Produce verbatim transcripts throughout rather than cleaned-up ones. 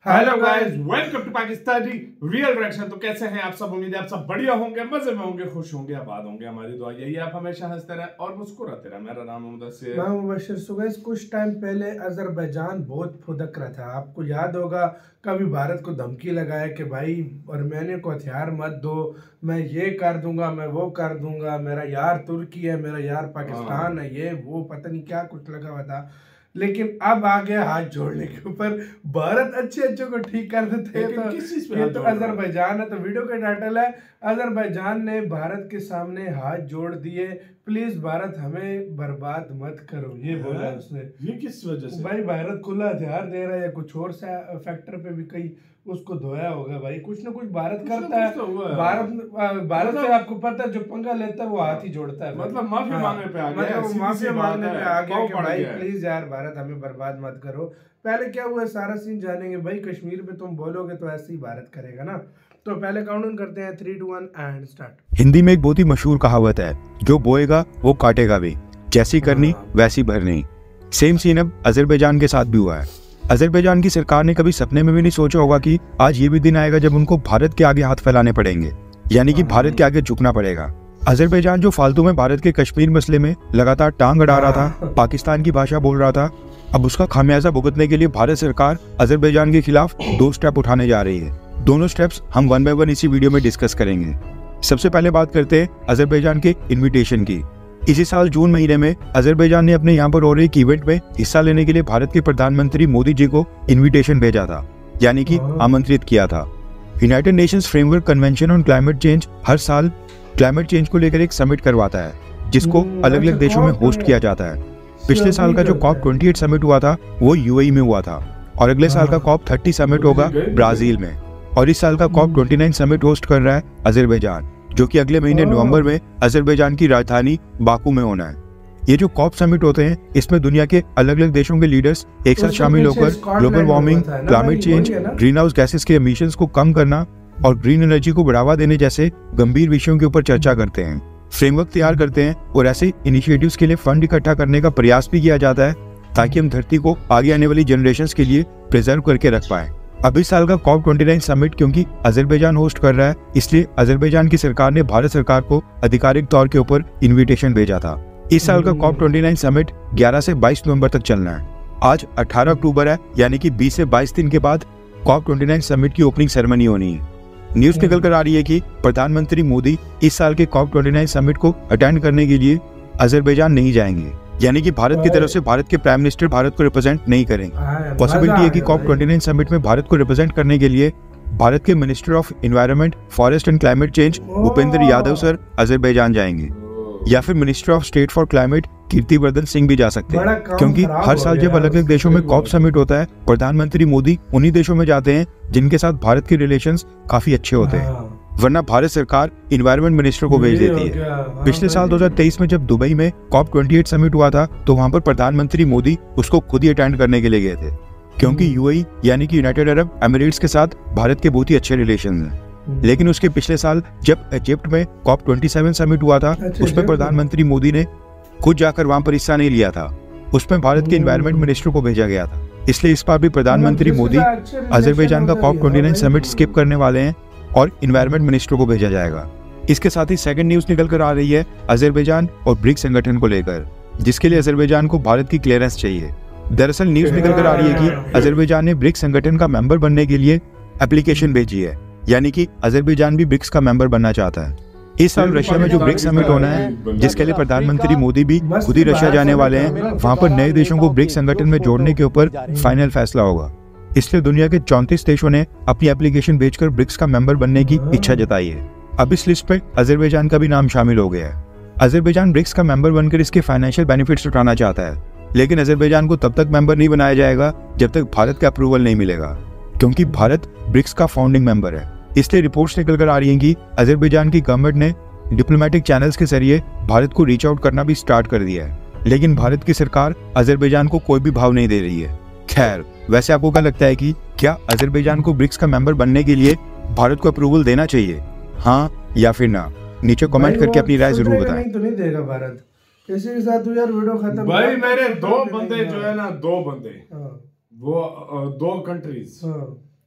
Hello guys, welcome to Pakistani real reaction. तो कैसे हैं आप सब? उम्मीद है आप सब बढ़िया होंगे, मजे में होंगे, खुश होंगे, आबाद होंगे। हमारी दुआ यही है आप हमेशा हंसते रहे और मुस्कुराते रहे। मेरा नाम मुदस्सिर, मैं मुबशिर। सुगैस, कुछ टाइम पहले अजरबैजान बहुत फुदक रहा था। आपको याद होगा, कभी भारत को धमकी लगाया कि भाई अर्मेनिया को हथियार मत दो, मैं ये कर दूंगा, मैं वो कर दूंगा, मेरा यार तुर्की है, मेरा यार पाकिस्तान है, ये वो पता नहीं क्या कुछ लगा हुआ था। लेकिन अब आ गया हाथ जोड़ने के ऊपर। भारत अच्छे अच्छे को ठीक कर देते हैं, तो किस चीज पे ये हाथ तो जोड़ रहा है? अजरबैजान है। तो वीडियो का टाइटल है, अजरबैजान ने भारत के सामने हाथ जोड़ दिए, प्लीज भारत हमें बर्बाद मत करो, ये बोला उसने। ये किस वजह से? भाई भारत खुला हथियार दे रहा है या कुछ और सा फैक्टर पे भी कई उसको धोया होगा। भाई कुछ ना कुछ भारत कुछ करता ना है। कुछ तो हुआ है। भारत भारत से आपको पता है, जो पंगा लेता है वो हाथ ही जोड़ता है। मतलब माफी हाँ, मांगने पे आ गया, मतलब सीधी सी माफी बात मांगने है, पे आ गया पाँव कि पड़ भाई गया है। प्लीज यार भारत हमें बर्बाद मत करो। पहले क्या हुआ सारा सीन जानेंगे। भाई कश्मीर पे तुम बोलोगे तो ऐसे ही भारत करेगा ना। तो पहले काउंट डाउन करते हैं, three two one and start. Hindi में एक बहुत ही मशहूर कहावत है, जो बोएगा वो काटेगा भी, जैसी करनी हाँ। वैसी भरनी। सेम सीन अब अजरबैजान के साथ भी हुआ है। अजरबैजान की सरकार ने कभी सपने में भी नहीं सोचा होगा कि आज ये भी दिन आएगा जब उनको भारत के आगे हाथ फैलाने पड़ेंगे, यानी कि भारत के आगे झुकना पड़ेगा। अजरबैजान जो फालतू में भारत के कश्मीर मसले में लगातार टांग अड़ा रहा था, पाकिस्तान की भाषा बोल रहा था, अब उसका खामियाजा भुगतने के लिए भारत सरकार अजरबैजान के खिलाफ दो स्टेप उठाने जा रही है। दोनों स्टेप्स हम वन बाय वन इसी वीडियो में डिस्कस करेंगे। सबसे पहले बात करते हैं अजरबैजान के इनविटेशन की। इसी साल जून महीने में अजरबैजान ने अपने यहाँ पर हो रहे एक इवेंट में हिस्सा लेने के लिए भारत के प्रधानमंत्री मोदी जी को इनविटेशन भेजा था, यानी कि आमंत्रित किया था। United Nations Framework Convention on Climate Change हर साल क्लाइमेट चेंज को लेकर एक समिट करवाता है, जिसको अलग अलग देशों में होस्ट किया जाता है। पिछले साल का जो कॉप अट्ठाईस समिट हुआ था वो यूएई में हुआ था, और अगले साल का कॉप तीस समिट होगा ब्राजील में, और इस साल का कॉप उनतीस समिट होस्ट कर रहा है अजरबैजान, जो कि अगले महीने नवंबर में अजरबैजान की राजधानी बाकू में होना है। ये जो कॉप समिट होते हैं, इसमें दुनिया के अलग अलग देशों के लीडर्स एक साथ शामिल होकर global warming, climate change, greenhouse gases के एमिशंस को कम करना और ग्रीन एनर्जी को बढ़ावा देने जैसे गंभीर विषयों के ऊपर चर्चा करते हैं, फ्रेमवर्क तैयार करते हैं, और ऐसे इनिशिएटिव्स के लिए फंड इकट्ठा करने का प्रयास भी किया जाता है, ताकि हम धरती को आगे आने वाली जनरेशंस के लिए प्रिजर्व करके रख पाएं। अब इस साल का कॉप उनतीस समिट क्योंकि अजरबैजान होस्ट कर रहा है, इसलिए अजरबैजान की सरकार ने भारत सरकार को आधिकारिक तौर के ऊपर इनविटेशन भेजा था। इस साल का कॉप उनतीस समिट ग्यारह से बाईस नवंबर तक चलना है। आज अठारह अक्टूबर है, यानी कि बीस से बाईस दिन के बाद कॉप उनतीस समिट की ओपनिंग सेरेमनी होनी है। न्यूज निकल कर आ रही है कि प्रधानमंत्री मोदी इस साल के कॉप उनतीस समिट को अटेंड करने के लिए अजरबैजान नहीं जाएंगे, यानी कि भारत की तरफ से भारत के प्राइम मिनिस्टर भारत को रिप्रेजेंट नहीं करेंगे। पॉसिबिलिटी है कि कॉप उनतीस समिट में भारत को रिप्रेजेंट करने के लिए भारत के minister of environment, forest and climate change Bhupender Yadav sir Azerbaijan जाएंगे, या फिर minister of state for climate Kirtivardhan Singh भी जा सकते हैं, क्योंकि हर साल जब अलग अलग देशों में कॉप समिट होता है, प्रधानमंत्री मोदी उन्हीं देशों में जाते हैं जिनके साथ भारत के रिलेशंस काफी अच्छे होते हैं, वरना भारत सरकार इन्वायरमेंट मिनिस्टर को भेज देती है। पिछले साल दो हज़ार तेईस में जब दुबई में कॉप अट्ठाईस समिट हुआ था, तो वहां पर प्रधानमंत्री मोदी उसको खुद ही अटेंड करने के लिए गए थे, क्योंकि यूएई यानी कि यूनाइटेड अरब एमिरेट्स के साथ भारत के बहुत ही अच्छे रिलेशन हैं। लेकिन उसके पिछले साल जब इजिप्ट में कॉप सत्ताईस समिट हुआ था, उसमें प्रधानमंत्री मोदी ने खुद जाकर वहां पर हिस्सा नहीं लिया था, उसमें भारत के एनवायरनमेंट मिनिस्टर को भेजा गया था। इसलिए इस बार भी प्रधानमंत्री मोदी अजरबैजान का कॉप उनतीस समिट स्किप करने वाले हैं और एनवायरनमेंट मिनिस्टर को भेजा जाएगा। इसके साथ ही सेकंड न्यूज निकल कर आ रही है अजरबैजान और ब्रिक्स संगठन को लेकर, जिसके लिए अजरबैजान को भारत की क्लियरेंस चाहिए। दरअसल न्यूज निकल कर आ रही है कि अजरबैजान ने ब्रिक्स संगठन का मेंबर बनने के लिए एप्लीकेशन भेजी है, यानी कि अजरबैजान भी ब्रिक्स का मेंबर बनना चाहता है। इस साल रशिया में जो ब्रिक्स समिट होना है, जिसके लिए प्रधानमंत्री मोदी भी खुद ही रशिया जाने वाले हैं, वहां पर नए देशों को ब्रिक्स संगठन में जोड़ने के ऊपर फाइनल फैसला होगा। इसलिए दुनिया के चौंतीस देशों ने अपनी एप्लीकेशन भेजकर ब्रिक्स का मेंबर बनने की इच्छा जताई है। अब इस लिस्ट पे अजरबैजान का भी नाम शामिल हो गया है। अजरबैजान ब्रिक्स का मेंबर बनकर इसके फाइनेंशियल बेनिफिट्स उठाना चाहता है, लेकिन अजरबैजान को तब तक मेंबर नहीं बनाया जाएगा जब तक भारत का अप्रूवल नहीं मिलेगा, क्योंकि भारत ब्रिक्स का फाउंडिंग मेंबर है। इसलिए रिपोर्ट्स निकल कर आ रही हैं कि अजरबैजान की गवर्नमेंट ने डिप्लोमेटिक चैनल्स के जरिए भारत को रीच आउट करना भी स्टार्ट कर दिया है, लेकिन भारत की सरकार अजरबैजान को कोई भी भाव नहीं दे रही है। खैर, वैसे आपको क्या लगता है कि क्या अजरबैजान को ब्रिक्स का मेंबर बनने के लिए भारत को अप्रूवल देना चाहिए, हाँ या फिर ना? नीचे कमेंट करके अपनी राय जरूर बताएं। नहीं तो नहीं देगा भारत। किसी के साथ यार वीडियो खत्म। भाई मेरे दो बंदे जो है ना, दो बंदे वो दो कंट्रीज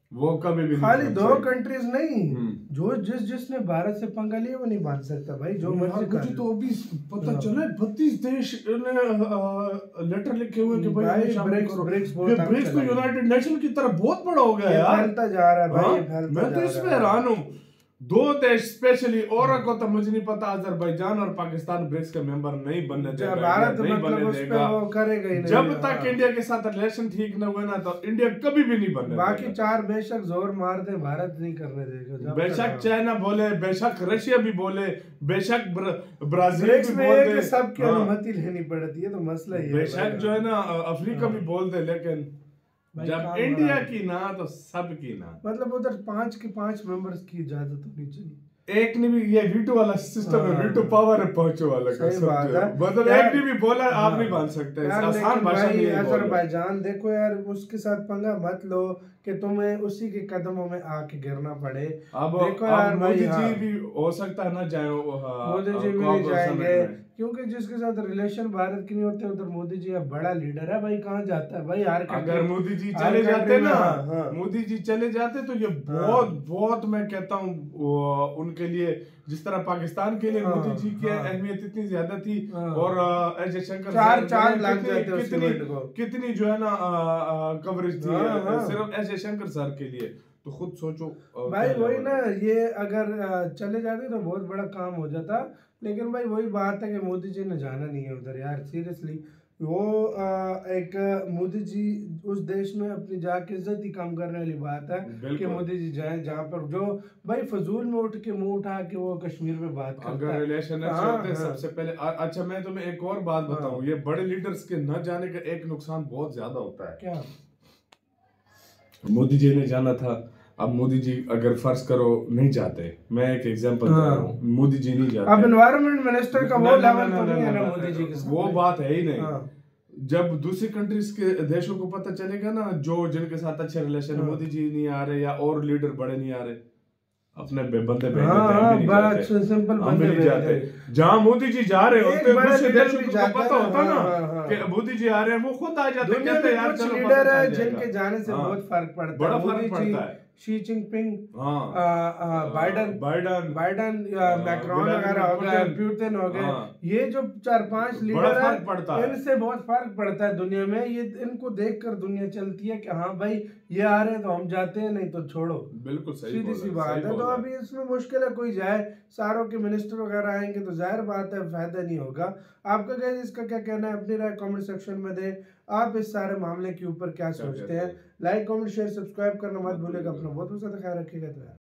वो कभी भी खाली नहीं दो चाहिए। कंट्रीज नहीं, हम्म। जो जिस जिसने भारत से पंगा लिया वो नहीं बांध सकता भाई, जो यार मर्जी मुझे कर तो अभी पता हाँ। चला बत्तीस देश ने लेटर लिखे हुए कि भाई भाई हमें शामिल ब्रिक्स- करो। ब्रिक्स बहुत ये आगे ब्रिक्स तो चला गया। यूनाइटेड नेशन की तरह बहुत बड़ा हो गया ये यार। फैलता जा रहा है भाई, हाँ, ये फैलता मैं तो जा इसमें रहा है। हैरान हूँ। दो देश स्पेशली और को तो मुझे नहीं पता, अजरबैजान और पाकिस्तान ब्रिक्स के मेंबर नहीं बनने जब देगा, भारत नहीं मतलब बनने उस पे देगा। वो करेगा ही नहीं। जब हाँ। तक इंडिया के साथ रिलेशन ठीक न हुए ना तो इंडिया कभी भी नहीं बनने बाकी देगा। चार बेशक जोर मार दे, भारत नहीं करने देगा जब तक- बेशक चाइना बोले, बेशक रशिया भी बोले, बेशक ब्र, ब्राजील ब्रिक्स भी में बोल एक दे, सबकी हाँ, अनुमति लेनी पड़ती है, तो मसला ये है बेशक भाई। जो है ना अफ्रीका भी बोल दे, लेकिन भाई जब काम इंडिया बड़ा- की ना तो सब की ना। मतलब उधर पांच के पांच मेंबर्स की इजाजत होनी चाहिए। एक ने भी ये वीटो वाला सिस्टम है, हाँ। वीटो पावर है पहुंचो वाला का सही बात समझो। है। मतलब यार- एक ने भी बोला आप हाँ। नहीं मान सकते, यार आसान लेकिन भाषा में भाई यही बोल रहे हैं। अजरबैजान देखो यार, उसके साथ पंगा मत लो कि तुम्हें उसी के कदमों में आके गिरना पड़े। अब देखो यार अब भाई, मोदी हाँ। जी भी हो सकता है ना जाए वो, हाँ, मोदी जी भी कॉप नहीं जाएंगे, समिट में। क्योंकि जिसके साथ रिलेशन भारत की नहीं होते उधर मोदी जी अब बड़ा लीडर है भाई, कहाँ जाता है भाई हर अगर country- मोदी जी हर चले country जाते में, ना, हाँ, हाँ। मोदी जी चले जाते तो ये बहुत बहुत मैं कहता हूँ वो, उनके लिए जिस तरह पाकिस्तान के लिए हाँ, मोदी जी की हाँ। अहमियत इतनी ज्यादा थी, हाँ। और अ, एस जयशंकर चार- साहब चार ने लाख कितनी- जाते उस कितनी इवेंट को। कितनी जो है ना कवरेज थी हाँ, अ, हाँ। सिर्फ एस जयशंकर सर के लिए, तो खुद सोचो अ, भाई क्या वही लेवल ना, है। ये अगर अ, चले जाते तो बहुत बड़ा काम हो जाता, लेकिन भाई वही बात है कि मोदी जी ने जाना नहीं है उधर यार, सीरियसली। वो अ, एक मोदी जी उस देश में अपनी जाके इज्जत ही कम करने वाली बात है कि बिल्कुल। मोदी जी जाए जहाँ पर जो भाई फजूल में उठ के मुंह उठा के वो कश्मीर में बात करता अगर है। रिलेशन अच्छे हाँ, होते हैं हाँ। सबसे पहले अ- अच्छा मैं तुम्हें एक और बात हाँ। बताऊं, ये बड़े लीडर्स के न जाने का एक नुकसान बहुत ज्यादा होता है। क्या मोदी जी ने जाना था, अब मोदी जी अगर फर्ज करो नहीं जाते, मैं एक एग्जांपल दे रहा हाँ। हूँ, मोदी जी नहीं जाते, अब एनवायरमेंट मिनिस्टर का ना- वो ना- लेवल ना- तो ना- नहीं है ना- ना ना- मोदी जी के साथ वो में। बात है ही नहीं। हाँ। जब दूसरी कंट्रीज के देशों को पता चलेगा ना, जो जिनके साथ अच्छे रिलेशन है, हाँ। मोदी जी नहीं आ रहे या और लीडर बड़े नहीं आ रहे, अपने बे- बंदे भेज हाँ, देते हैं, हम भी नहीं बड़ा जाते, सिंपल हम भी बंदे नहीं भेज जाते। देते। जहाँ मोदी जी जा रहे एक होते बड़ा दूसरे लीडर देशों भी को जाता पता है, होता ना हाँ, हाँ, हाँ। कि मोदी जी आ रहे हैं, वो खुद आ जाते, दुनिया कहते में यार कुछ चलो लीडर पता है चल जाएगा। जिनके जाने से हाँ। बहुत फर्क पड़ता है। बड़ा फर्क मोदी जी, पड़ता है। शी जिनपिंग, हाँ, आ, आ, बाइडन बाइडन बाइडन हाँ, मैक्रोन व्लादिमीर वगैरह हो गए, पुतिन। पुतिन हो गए, हाँ। ये जो चार पांच बड़ा लीडर फर्क पड़ता है है। इनसे बहुत फर्क पड़ता है दुनिया में। ये इनको देखकर दुनिया चलती है कि हाँ भाई ये आ रहे हैं तो हम जाते हैं, नहीं तो छोड़ो। बिल्कुल सही सीधी बोला, सी बात सही है। तो बोला। अभी इसमें मुश्किल है, कोई जाए, सारों के मिनिस्टर वगैरह आएंगे तो जाहिर बात है फायदा नहीं होगा। आपका क्या इसका क्या कहना है, अपनी राय कमेंट सेक्शन में दें। आप इस सारे मामले के ऊपर क्या सोचते हैं? लाइक कमेंट शेयर सब्सक्राइब करना मत भूलिएगा। अपना बहुत बहुत ख्याल रखिएगा। तो